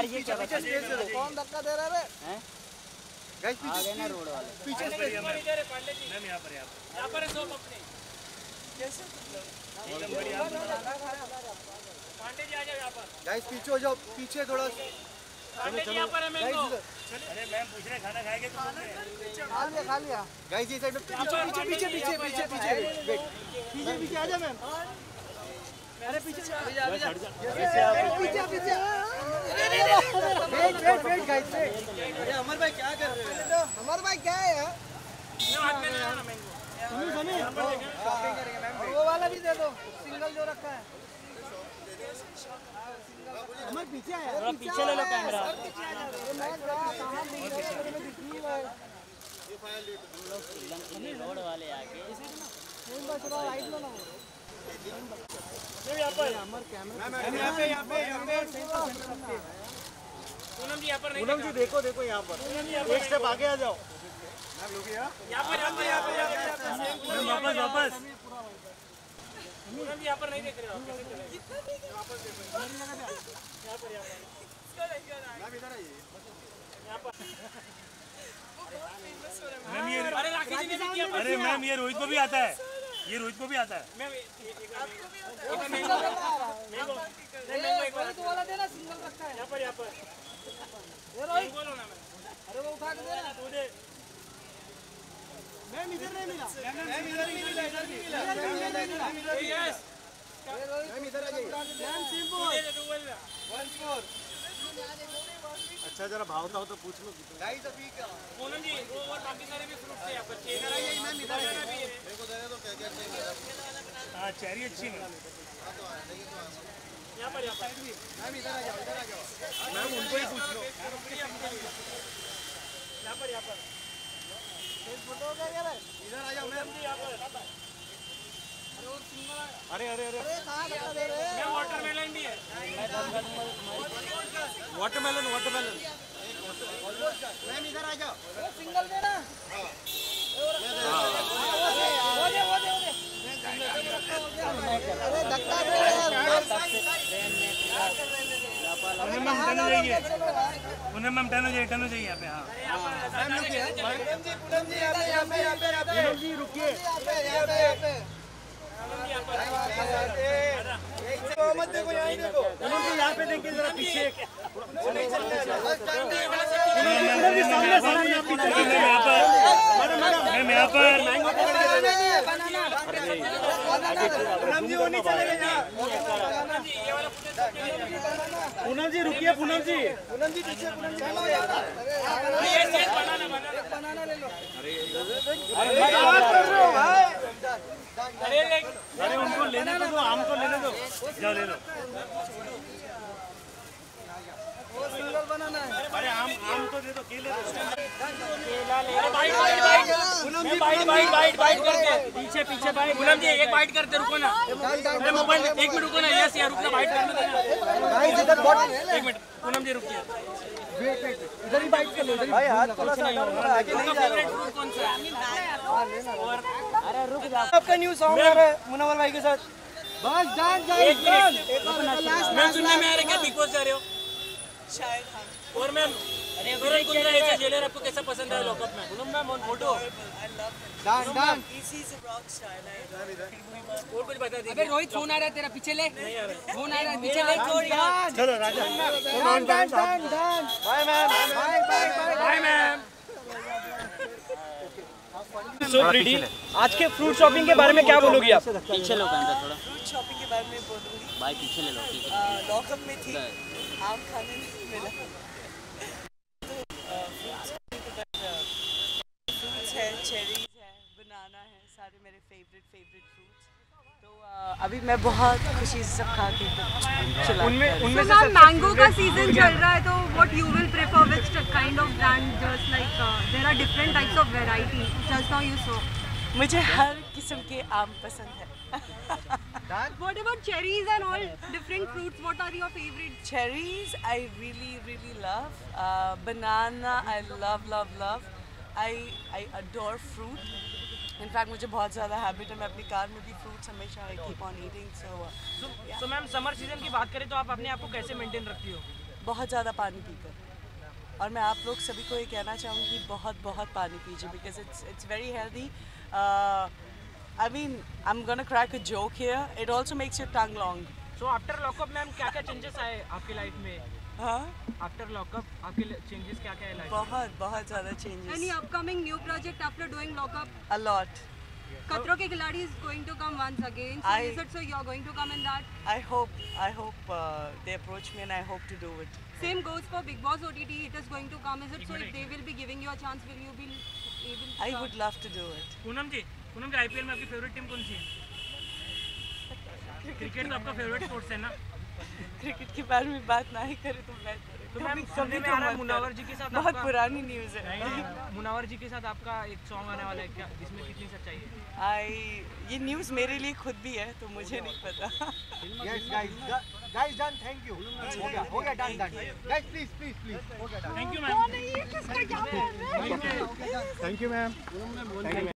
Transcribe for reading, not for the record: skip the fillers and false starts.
ये क्या बता कौन धक्का दे रहा है? गाइस आ गए ना रोड वाले पीछे इधर है पांडे जी। मैम यहाँ पर है सोप अपने। कैसे? एकदम बढ़िया। पांडे जी आ जाओ यहाँ पर। गाइस पीछे हो जाओ, पीछे थोड़ा। पांडे जी यहाँ पर है मैंगो। अरे मैम पूछ रहे खाना खाएंगे तो खा लिया। गाइस ये साइड में पीछे आ जा मैम। अरे पीछे वेट गाइस। अरे अमर भाई क्या कर रहे हो? अमर भाई क्या है यार? वो वाला भी दे दो, सिंगल जो रखा है। अमर पीछे आया, थोड़ा पीछे ले लो कैमरा रोड वाले आगे पूनम जी यहाँ पर नहीं। पूनम जी देखो यहाँ पर एक स्टेप आगे आ जाओ। यहाँ पर वापस। पूनम जी यहाँ पर नहीं देख रहे हो आप? कैसे चलेंगे? मैम ये अरे राकेश जी ने भी किया। अरे मैम ये रोहित को भी आता है। ये रोहित को भी आता है। मैम मैंगो एक बार तो वाला देना, सिंगल रखा है यहाँ पर बोलो ना मैम। अरे वो उठा के देना। तू दे। मैम इधर नहीं मिला। मैम इधर नहीं मिला। यस मैम इधर आ जाइए। Ma'am simple 14। अच्छा जरा भावता हो तो पूछ लो। गाइस अभी क्या? पूनम जी वो और बाकी सारे भी फ्रूट थे यहाँ पर। चेरी आई है मैम, इधर आना भी है। मेरे को दे दो क्या क्या चाहिए। हाँ चेरी अच्छी है यहाँ पर। मैम इधर आ जाओ। मैम उनको ही पूछ लो। यहाँ पर फोटो हो गया क्या? इधर आ जाओ मैम। यहाँ पर। अरे कहाँ धक्का दे रहे हैं? मैम वाटरमेलन भी है। वाटरमेलन। मैम इधर आ जाओ। सिंगल देना। अरे धक्का दे रहे हैं। मैम टन हो जाइए। पूनम मैम टन हो जाइए यहाँ पे। हाँ पूनम जी रुकिए। मत देखो यहाँ ही देखो। पूनम जी यहाँ पे देखिए जरा पीछे। मैम यहाँ पर पूनम जी वो नहीं चलेगा यहाँ। पूनम जी रुकिए। पूनम जी पीछे। बनाना ले लो। अरे उनको लेने दो, आम को लेने दो। जाओ ले लो। वो सिंगल बनाना है। अरे आम तो दे दो। केले दो। केला ले लो बाइट करके पीछे बाइट। पूनम जी एक बाइट करते रुको ना। अरे मोबाइल 1 मिनट रुको ना। यस यार रुकना, बाइट करने देना। गाइस इधर बहुत 1 मिनट पूनम जी रुकिए। इधर ही बाइट कर लो। भाई हाथ थोड़ा सा आगे नहीं जा रहा। फ्रूट कौन सा है? अरे रुक जा आपका न्यू सॉन्ग आ रहा है मुनव्वर भाई के साथ। बस डांस एक मैम सुनने में आ रहा है क्या बिग बॉस जा रहे हो? शायद हाँ। और मैम कुंद्रा ऐसे जेलर आपको कैसा पसंद है लॉकअप में? Poonam ma'am on photo. I love dance him. He's a rock star. Like, और कुछ बता दीजिए। अबे रोहित फोन आ रहा है तेरा, पीछे ले। नहीं आ रहा है। फोन आ रहा है, पीछे ले। चलो राजा। Dance. Bye ma'am. Bye ma'am. So pretty, आज के फ्रूट शॉपिंग के बारे में क्या बोलोगी आप? पीछे लो कैमरा थोड़ा फ्रूट शॉपिंग के बारे में बोलूँगी। भाई, पीछे ले लो ठीक है। लॉकअप में थी, आम खाने नहीं मिला। फ्रूट्स है, चेरीज है, बनाना है, सारे मेरे फेवरेट फ्रूट्स। तो अभी मैं बहुत खुशी से सब खा के चला। उनमें से मैम मैंगो का सीजन चल रहा है, तो what you will prefer, which kind of brand, just like there are different types of variety, just now you so मुझे हर किस्म के आम पसंद है। What about cherries and all different fruits, what are your favourite? Cherries, I really love. Banana, I love. I adore fruit. In fact, मुझे बहुत ज़्यादा हैबिट है, मैं अपनी कार में भी फ्रूट्स हमेशा I keep on eating. तो मैम समर सीजन की बात करें तो आप अपने आप को कैसे मेंटेन रखती हो? बहुत ज़्यादा पानी पीकर। और मैं आप लोग सभी को ये कहना चाहूँगी कि बहुत बहुत पानी पीजिए, because it's very healthy. I mean, I'm gonna crack a joke here. It also makes your tongue long. So after lockup ma'am क्या क्या चेंजेस आए आपकी लाइफ में? हाँ, आफ्टर लॉकअप आपके चेंजेस क्या क्या है लाइफ? बहुत ज़्यादा changes. Any upcoming new project after doing lockup? A lot. Khatro Ke Khiladi is going to come once again. So is it so you're going to come in that? I hope they approach me and I hope to do it. Same goes for Big Boss OTT. It is going to come. Is it so if they will be giving you a chance, will you be able to? I would love to do it. Poonam ji IPL में आपकी favourite team कौन सी है? Cricket तो आपका favourite sports है ना? Cricket के बारे में बात ना ही करें तो बेहतर है। तो मैम कभी सुनने में आ रहा है मुनावर जी के साथ बहुत आपका पुरानी न्यूज़ है। मुनावर जी के साथ आपका एक सॉन्ग आने वाला है क्या, जिसमें कितनी सच्चाई है? ये न्यूज़ मेरे लिए खुद भी है तो मुझे नहीं पता। Yes, guys done. Thank you. हो गया done. Guys, please. हो गया done. Thank you ma'am. Thank you, ma'am.